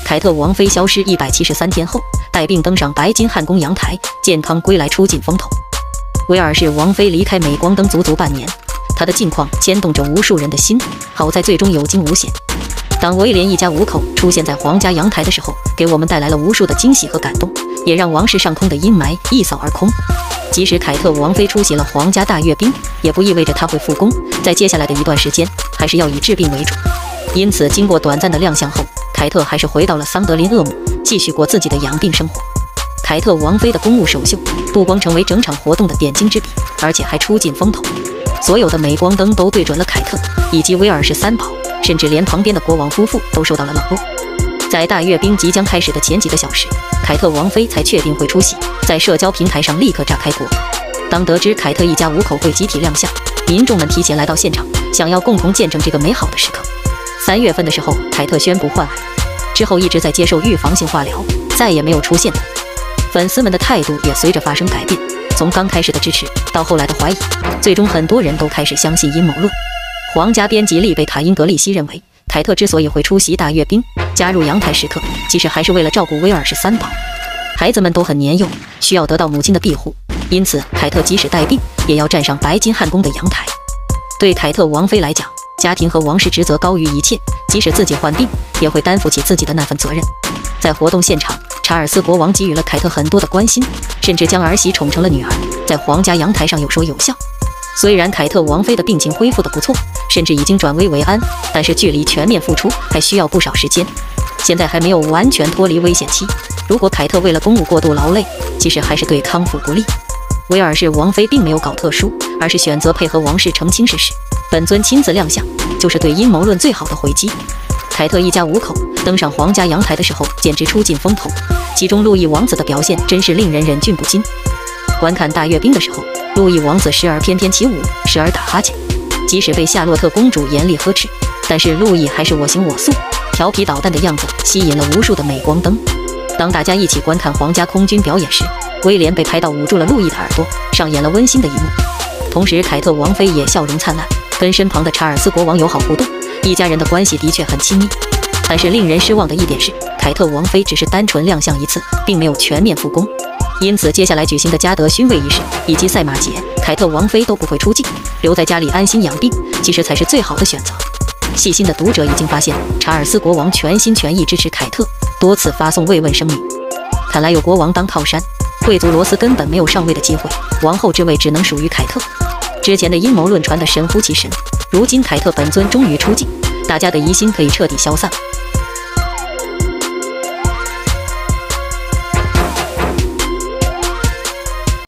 凯特王妃消失173天后，带病登上白金汉宫阳台，健康归来，出尽风头。威尔士王妃离开镁光灯足足半年，她的近况牵动着无数人的心，好在最终有惊无险。当威廉一家5口出现在皇家阳台的时候，给我们带来了无数的惊喜和感动，也让王室上空的阴霾一扫而空。即使凯特王妃出席了皇家大阅兵，也不意味着她会复工，在接下来的一段时间，还是要以治病为主。因此，经过短暂的亮相后，凯特还是回到了桑德林厄姆，继续过自己的养病生活。凯特王妃的公务首秀，不光成为整场活动的点睛之笔，而且还出尽风头。所有的镁光灯都对准了凯特以及威尔士3宝，甚至连旁边的国王夫妇都受到了冷落。在大阅兵即将开始的前几个小时，凯特王妃才确定会出席，在社交平台上立刻炸开锅。当得知凯特一家5口会集体亮相，民众们提前来到现场，想要共同见证这个美好的时刻。3月份的时候，凯特宣布患癌，之后一直在接受预防性化疗，再也没有出现的。粉丝们的态度也随着发生改变，从刚开始的支持到后来的怀疑，最终很多人都开始相信阴谋论。皇家编辑丽贝卡因格利希认为，凯特之所以会出席大阅兵，加入阳台时刻，其实还是为了照顾威尔士3宝。孩子们都很年幼，需要得到母亲的庇护，因此凯特即使带病，也要站上白金汉宫的阳台。对凯特王妃来讲，家庭和王室职责高于一切，即使自己患病，也会担负起自己的那份责任。在活动现场，查尔斯国王给予了凯特很多的关心，甚至将儿媳宠成了女儿，在皇家阳台上有说有笑。虽然凯特王妃的病情恢复得不错，甚至已经转危为安，但是距离全面复出还需要不少时间，现在还没有完全脱离危险期。如果凯特为了公务过度劳累，其实还是对康复不利。威尔士王妃并没有搞特殊，而是选择配合王室澄清事实，本尊亲自亮相，就是对阴谋论最好的回击。凯特一家5口登上皇家阳台的时候，简直出尽风头，其中路易王子的表现真是令人忍俊不禁。观看大阅兵的时候，路易王子时而翩翩起舞，时而打哈欠，即使被夏洛特公主严厉呵斥，但是路易还是我行我素，调皮捣蛋的样子吸引了无数的镁光灯。当大家一起观看皇家空军表演时，威廉被拍到捂住了路易的耳朵，上演了温馨的一幕。同时，凯特王妃也笑容灿烂，跟身旁的查尔斯国王友好互动，一家人的关系的确很亲密。但是令人失望的一点是，凯特王妃只是单纯亮相一次，并没有全面复工。因此，接下来举行的加德勋位仪式以及赛马节，凯特王妃都不会出镜，留在家里安心养病，其实才是最好的选择。细心的读者已经发现，查尔斯国王全心全意支持凯特，多次发送慰问声明。看来有国王当靠山，贵族罗斯根本没有上位的机会，王后之位只能属于凯特。之前的阴谋论传得神乎其神，如今凯特本尊终于出镜，大家的疑心可以彻底消散了。